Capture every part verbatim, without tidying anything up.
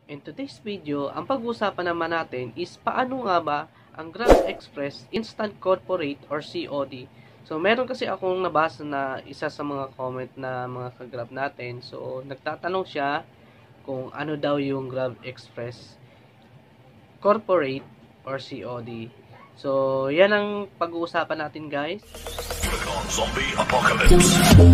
In today's video, ang pag-uusapan naman natin is paano nga ba ang Grab Express Instant Corporate or C O D. So, meron kasi akong nabasa na isa sa mga comment na mga ka-Grab natin. So, nagtatanong siya kung ano daw yung Grab Express Corporate or C O D. So, yan ang pag-uusapan natin, guys. Zombie Apocalypse.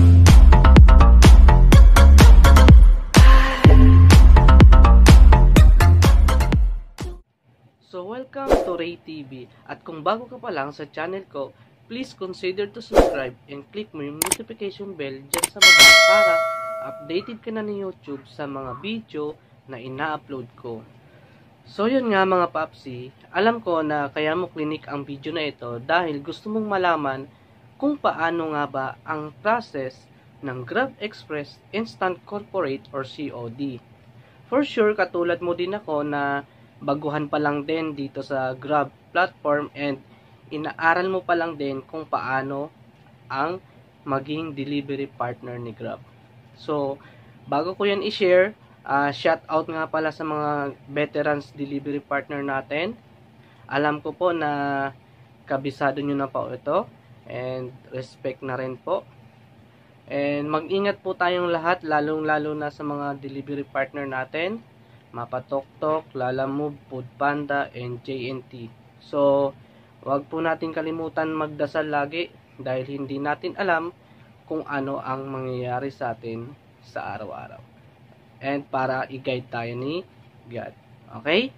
So, welcome to Ray T V. At kung bago ka pa lang sa channel ko, please consider to subscribe and click mo yung notification bell dyan sa baba para updated ka na ni YouTube sa mga video na ina-upload ko. So, yun nga mga papsi, alam ko na kaya mo clinic ang video na ito dahil gusto mong malaman kung paano nga ba ang process ng Grab Express Instant Corporate or C O D. For sure, katulad mo din ako na baguhan pa lang din dito sa Grab platform and inaaral mo pa lang din kung paano ang maging delivery partner ni Grab. So, bago ko yan i-share, uh, shout out nga pala sa mga veterans delivery partner natin. Alam ko po na kabisado nyo na po ito and respect na rin po. And mag-ingat po tayong lahat, lalong-lalo na sa mga delivery partner natin. Mapatoktok, Lalamove, Foodpanda, and J N T. So, wag po natin kalimutan magdasal lagi dahil hindi natin alam kung ano ang mangyayari sa atin sa araw-araw. And para i-guide tayo ni God. Okay?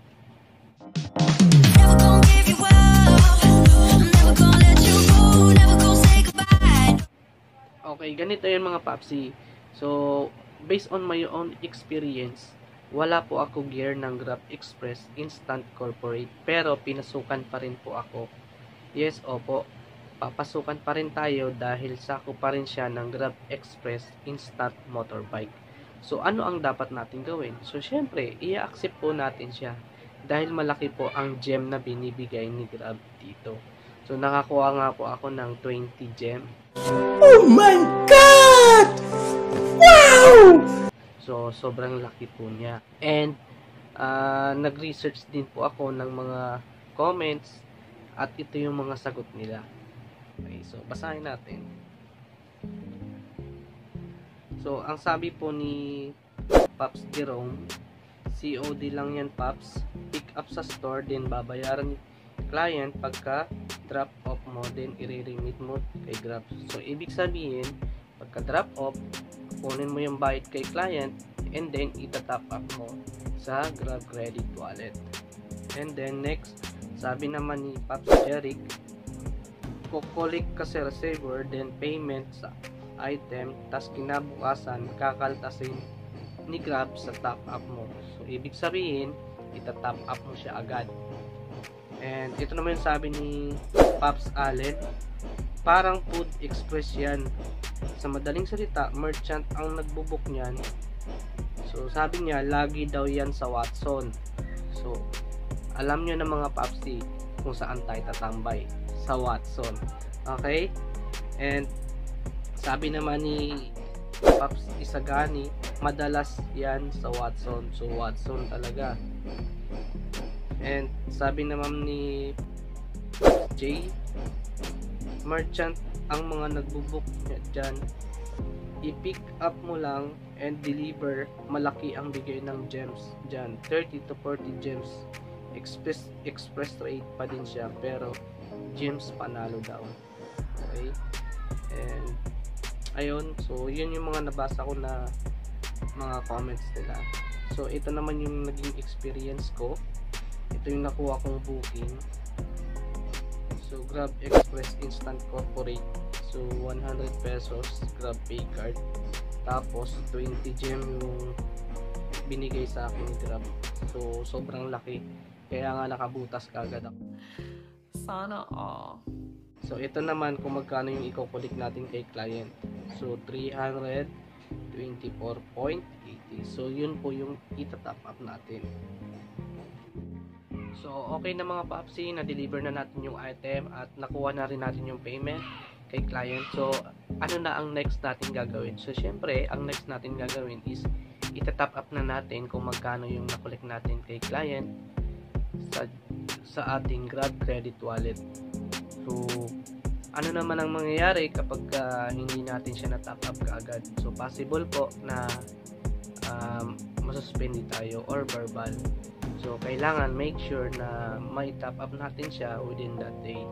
Okay, ganito yun mga papsi. So, based on my own experience, wala po ako gear ng Grab Express Instant Corporate pero pinasukan pa rin po ako. Yes, opo, papasukan pa rin tayo dahil sako pa rin siya ng Grab Express Instant Motorbike. So ano ang dapat natin gawin? So syempre, i-accept po natin siya dahil malaki po ang gem na binibigay ni Grab dito. So nakakuha nga po ako ng twenty gem. Oh my God! Wow! So, sobrang laki po niya. And, uh, nag-research din po ako ng mga comments at ito yung mga sagot nila. Okay, so, basahin natin. So, ang sabi po ni Pops Jerome, C O D lang yan, Pops. Pick up sa store, din babayaran ni client pagka drop off mo, din i-remit mo kay Grab. So, ibig sabihin, pagka drop off, kunin mo yung bayad kay client and then itatap up mo sa Grab Credit Wallet. And then next, sabi naman ni Pops Jeric, kukulik ka sa receiver, then payment sa item, tas kinabukasan kakaltasin ni Grab sa top up mo. So ibig sabihin, itatap up mo siya agad. And ito naman yung sabi ni Pops Allen, parang food express yan. Sa madaling salita, merchant ang nagbubuk niyan. So, sabi niya, lagi daw yan sa Watson. So, alam nyo na mga papsi kung saan tayo tatambay. Sa Watson. Okay? And, sabi naman ni Pops Isagani, madalas yan sa Watson. So, Watson talaga. And, sabi naman ni Jay, merchant ang mga nagbubook dyan, i-pick up mo lang and deliver, malaki ang bigay ng gems dyan, thirty to forty gems. Express, express rate pa din siya pero gems panalo daw. Okay, and ayun, so yun yung mga nabasa ko na mga comments nila. So ito naman yung naging experience ko, ito yung nakuha kong booking. So, Grab Express Instant Corporate. So, one hundred pesos Grab Pay Card. Tapos, twenty gem yung binigay sa akin ni Grab. So, sobrang laki. Kaya nga nakabutas kagad ako. Sana all. So, ito naman kung magkano yung i-collect natin kay client. So, three hundred twenty-four point eight zero. So, yun po yung itatap up natin. So, okay na mga papsi, na-deliver na natin yung item at nakuha na rin natin yung payment kay client. So, ano na ang next natin gagawin? So, syempre, ang next natin gagawin is itatap up na natin kung magkano yung nakolek natin kay client sa, sa ating Grab Credit Wallet. So, ano naman ang mangyayari kapag uh, hindi natin siya na-top up kaagad? So, possible po na um, masuspend tayo or verbal. So, kailangan make sure na may top up natin siya within that day.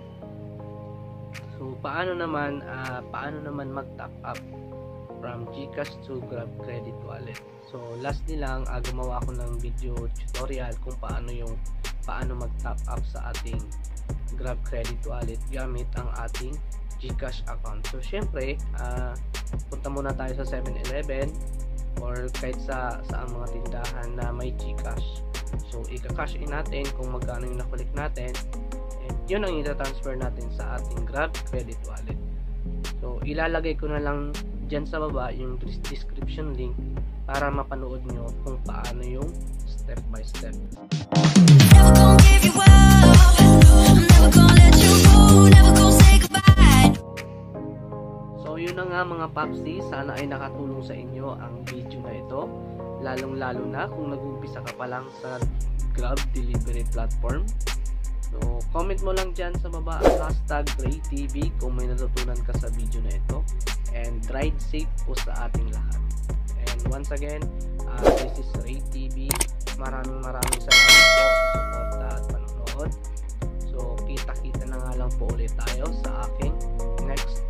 So, paano naman uh, paano naman mag-top up from GCash to Grab Credit Wallet? So, lastly lang, uh, gumawa ako ng video tutorial kung paano yung paano mag-top up sa ating Grab Credit Wallet gamit ang ating GCash account. So, syempre, uh, punta muna tayo sa seven eleven or kahit sa, sa ang mga tindahan na may GCash. So, ika-cash in natin kung magkano yung nakulik natin. And yun ang ita-transfer natin sa ating Grab Credit Wallet. So, ilalagay ko na lang dyan sa baba yung description link para mapanood nyo kung paano yung step by step. Never gonna give you up. I'm never gonna let you go. Never gonna say goodbye. So, yun na nga mga Popsy. Sana ay nakatulong sa inyo ang video na ito. Lalong-lalo na kung nag-umpisa ka pa lang sa Grab delivery platform. So, comment mo lang dyan sa baba ang hashtag RayTV kung may natutunan ka sa video na ito. And ride safe po sa ating lahat. And once again, uh, this is RayTV. Maraming maraming salamat po sa suporta at panonood. So, kita-kita na nga lang po ulit tayo sa aking next